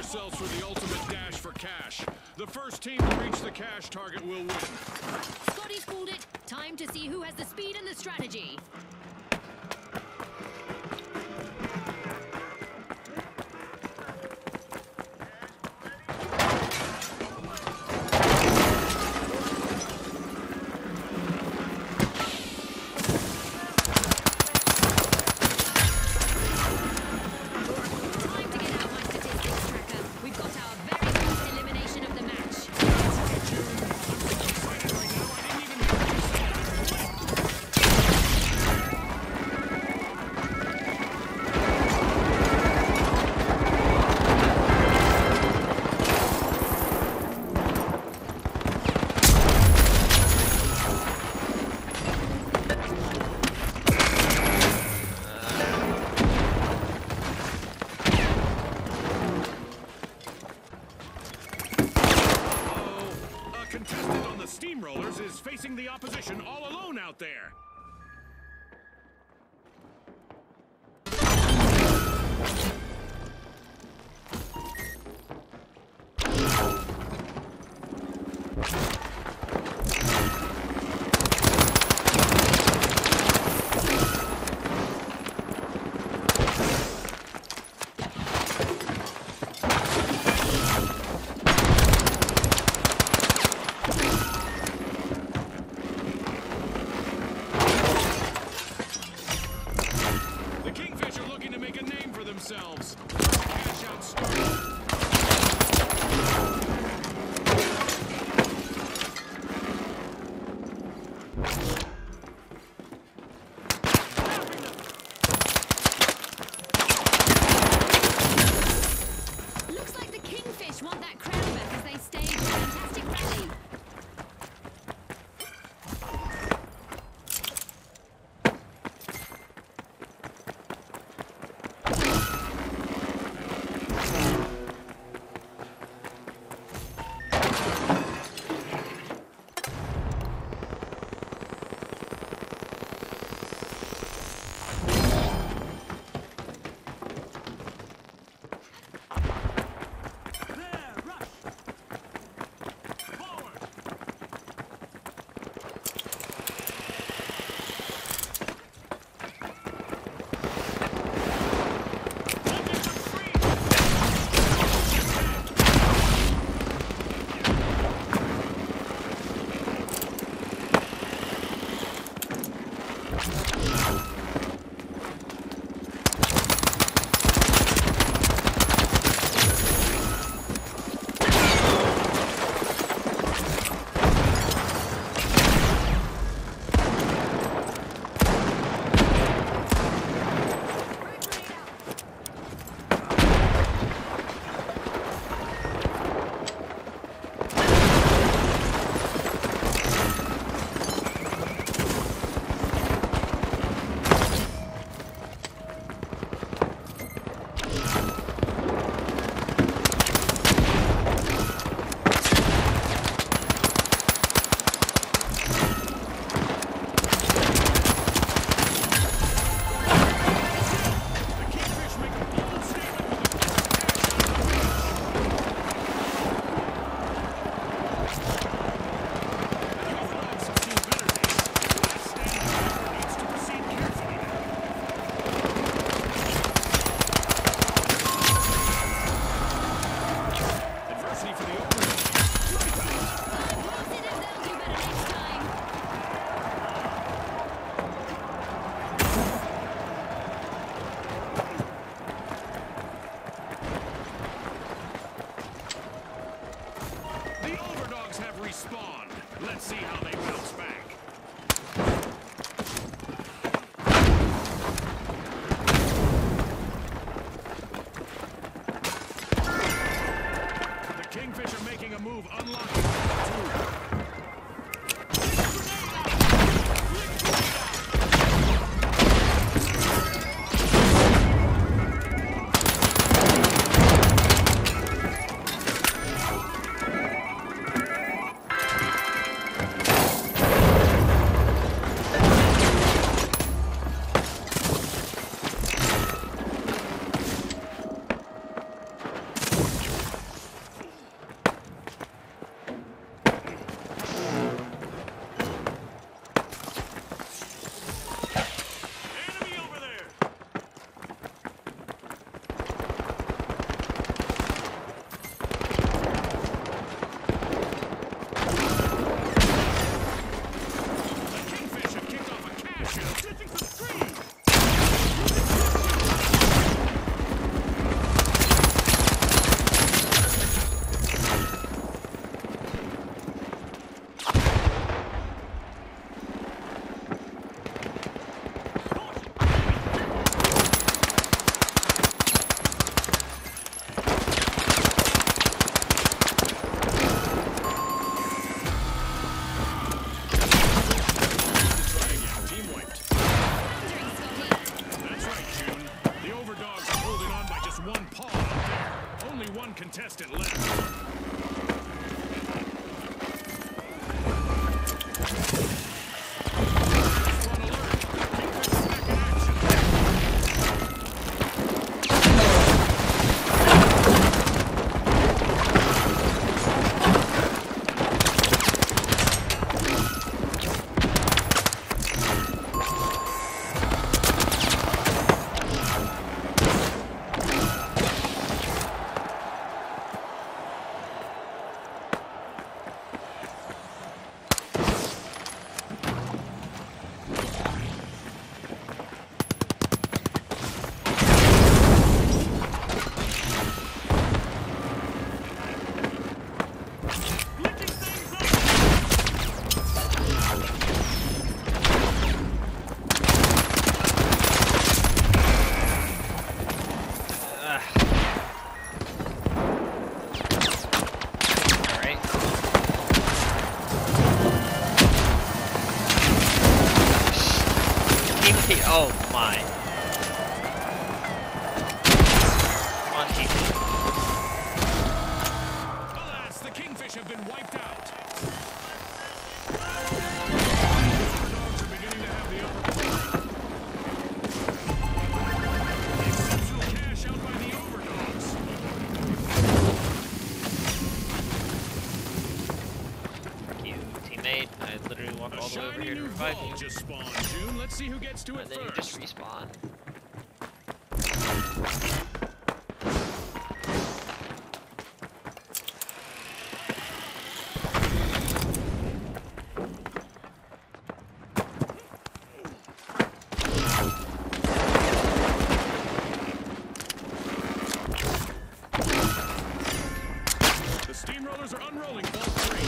yourselves for the ultimate dash for cash. The first team to reach the cash target will win. Scotty's called it. Time to see who has the speed and the strategy. Steamrollers is facing the opposition all alone out there. Themselves. Cash out started. Looks like the Kingfish want that crown back as they stage a fantastic rally. Respawn. Let's see how they bounce back. The Kingfish are making a move unlocking two. Oh my. Come on, team. Alas, the Kingfish have been wiped out. Overdogs are beginning to have the upper hand. Exceptional cash out by the Overdogs. Fuck you, teammate. I literally walked all the way over here to revive you. Just spawned, June. Let's see who gets to it And then you first. just respawn. The steamrollers are unrolling Vault 3.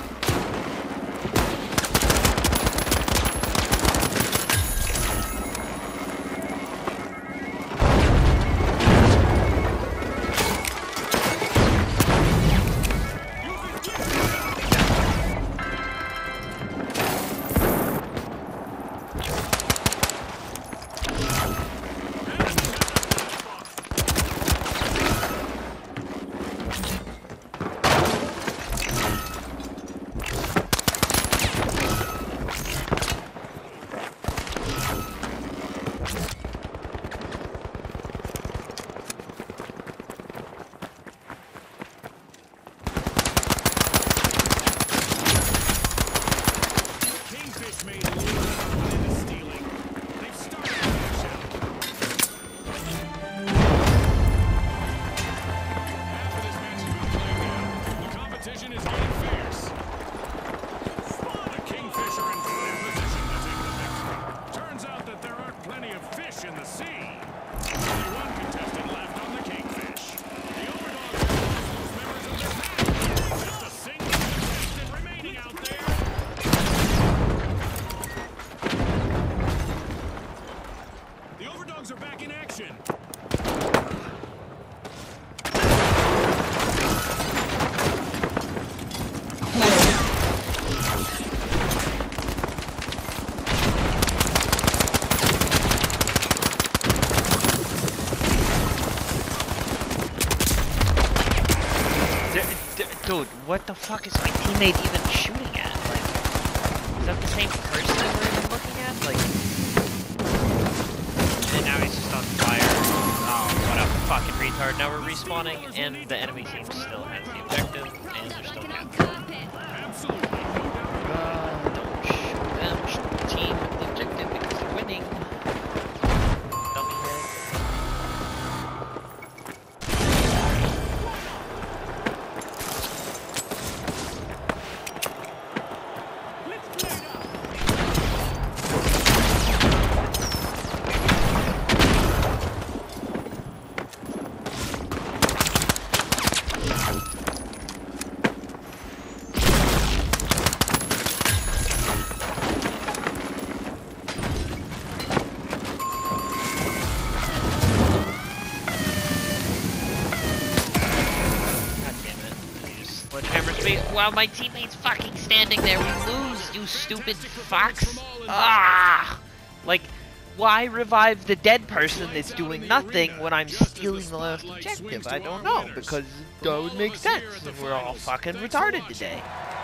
Kingfish made a little into stealing. They've started to cash out. Half of this match has been played out. The competition is getting fierce. The Kingfish are in prime position to take the victory. Turns out that there aren't plenty of fish in the sea. Only one contestant left on the Kingfish. The Overdogs have lost most members of their pack. Just a single contestant remaining out there. The Overdogs are back in action. Dude, what the fuck is my teammate even shooting at? Like, is that the same person we're even looking at? Like, and now he's just on fire. Oh, what a fucking retard. Now we're respawning, and the enemy team still has the objective, and they're still Like an capturing. old carpet. Absolutely. No doubt. Don't shoot them, shoot the team with the objective because they're winning. Dummy head. Let's play it up. God damn it. He just sledgehammers me while my teammate's fucking standing there. We lose, you stupid fox. Ah! Like, why revive the dead person that's doing nothing when I'm stealing the last objective? I don't know, because that would make sense. And we're all fucking retarded today.